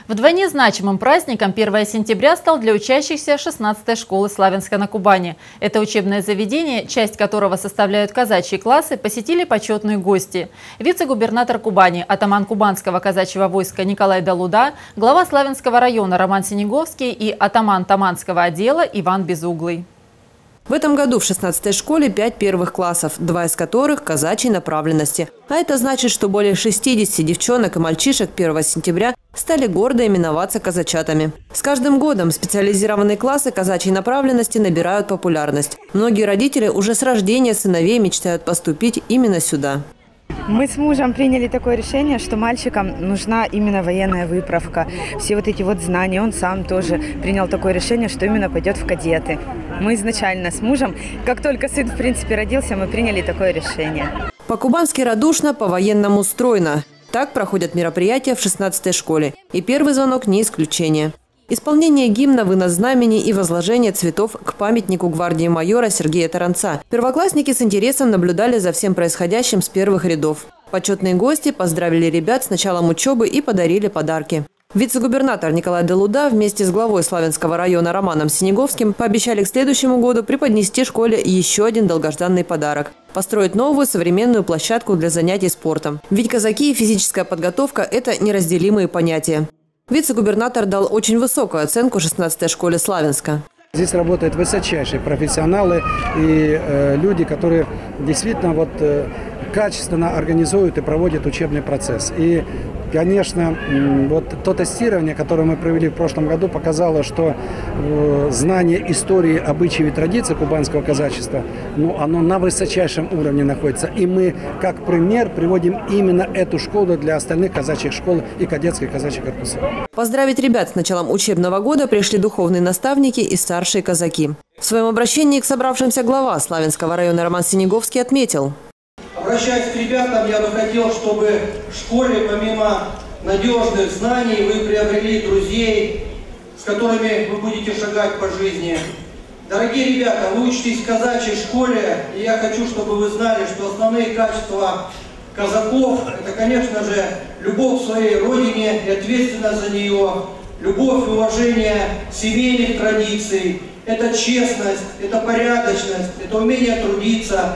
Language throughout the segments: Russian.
Вдвойне значимым праздником 1 сентября стал для учащихся 16-й школы Славянска на Кубани. Это учебное заведение, часть которого составляют казачьи классы, посетили почетные гости. Вице-губернатор Кубани, атаман кубанского казачьего войска Николай Далуда, глава Славянского района Роман Синеговский и атаман Таманского отдела Иван Безуглый. В этом году в 16-й школе 5 первых классов, 2 из которых казачьей направленности. А это значит, что более 60 девчонок и мальчишек 1 сентября стали гордо именоваться казачатами. С каждым годом специализированные классы казачьей направленности набирают популярность. Многие родители уже с рождения сыновей мечтают поступить именно сюда. Мы с мужем приняли такое решение, что мальчикам нужна именно военная выправка. Все вот эти вот знания. Он сам тоже принял такое решение, что именно пойдет в кадеты. Мы изначально с мужем, как только сын в принципе родился, мы приняли такое решение. По-кубански радушно, по-военному стройно. Так проходят мероприятия в 16-й школе. И первый звонок не исключение. Исполнение гимна, вынос знамени и возложение цветов к памятнику гвардии майора Сергея Таранца. Первоклассники с интересом наблюдали за всем происходящим с первых рядов. Почетные гости поздравили ребят с началом учебы и подарили подарки. Вице-губернатор Николай Далуда вместе с главой Славянского района Романом Синеговским пообещали к следующему году преподнести школе еще один долгожданный подарок – построить новую современную площадку для занятий спортом. Ведь казаки и физическая подготовка – это неразделимые понятия. Вице-губернатор дал очень высокую оценку 16-й школе Славянска. Здесь работают высочайшие профессионалы и люди, которые действительно качественно организуют и проводят учебный процесс. И, конечно, то тестирование, которое мы провели в прошлом году, показало, что знание истории, обычаев и традиций кубанского казачества, оно на высочайшем уровне находится. И мы, как пример, приводим именно эту школу для остальных казачьих школ и кадетских казачьих корпусов. Поздравить ребят с началом учебного года пришли духовные наставники и старшие казаки. В своем обращении к собравшимся глава Славянского района Роман Синеговский отметил: обращаясь к ребятам, я бы хотел, чтобы в школе, помимо надежных знаний, вы приобрели друзей, с которыми вы будете шагать по жизни. Дорогие ребята, вы учитесь в казачьей школе, и я хочу, чтобы вы знали, что основные качества казаков – это, конечно же, любовь к своей родине и ответственность за нее, любовь и уважение семейных традиций, это честность, это порядочность, это умение трудиться.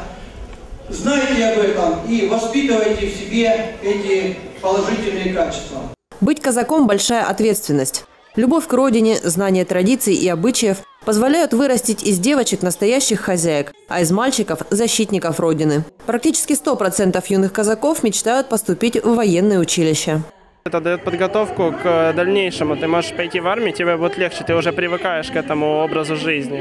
Знайте об этом и воспитывайте в себе эти положительные качества. Быть казаком – большая ответственность. Любовь к родине, знание традиций и обычаев позволяют вырастить из девочек настоящих хозяек, а из мальчиков – защитников родины. Практически 100% юных казаков мечтают поступить в военное училище. Это дает подготовку к дальнейшему. Ты можешь пойти в армию, тебе будет легче, ты уже привыкаешь к этому образу жизни.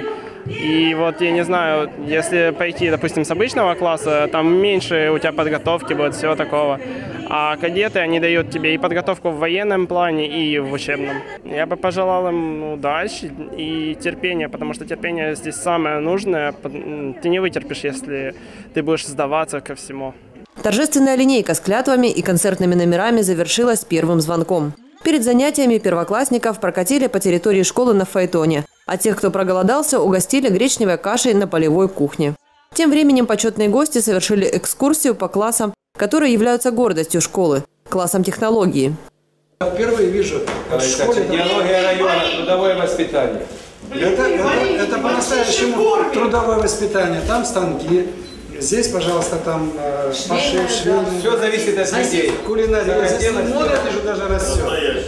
И я не знаю, если пойти, допустим, с обычного класса, там меньше у тебя подготовки будет, всего такого. А кадеты, они дают тебе и подготовку в военном плане, и в учебном. Я бы пожелал им удачи и терпения, потому что терпение здесь самое нужное. Ты не вытерпишь, если ты будешь сдаваться ко всему. Торжественная линейка с клятвами и концертными номерами завершилась первым звонком. Перед занятиями первоклассников прокатили по территории школы на фаэтоне, а тех, кто проголодался, угостили гречневой кашей на полевой кухне. Тем временем почетные гости совершили экскурсию по классам, которые являются гордостью школы – классам технологии. Впервые вижу в школе технология района, трудовое воспитание. Это по-настоящему трудовое воспитание. Там станки. Здесь, пожалуйста, там пошив, швейный. Все зависит от людей. Кулинария. Здесь лимон, это же даже растет.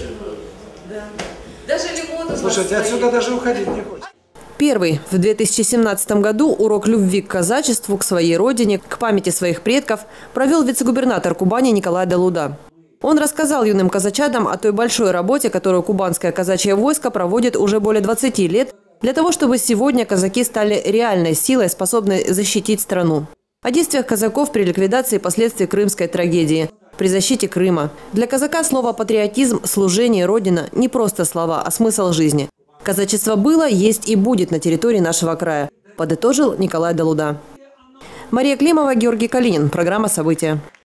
Даже лимон. Слушайте, отсюда даже уходить не хочется. Первый в 2017 году урок любви к казачеству, к своей родине, к памяти своих предков провел вице-губернатор Кубани Николай Далуда. Он рассказал юным казачатам о той большой работе, которую кубанское казачье войско проводит уже более 20 лет, для того, чтобы сегодня казаки стали реальной силой, способной защитить страну. О действиях казаков при ликвидации последствий крымской трагедии, при защите Крыма. Для казака слово «патриотизм», «служение», «родина» – не просто слова, а смысл жизни. Казачество было, есть и будет на территории нашего края, подытожил Николай Далуда. Мария Климова, Георгий Калинин. Программа «События».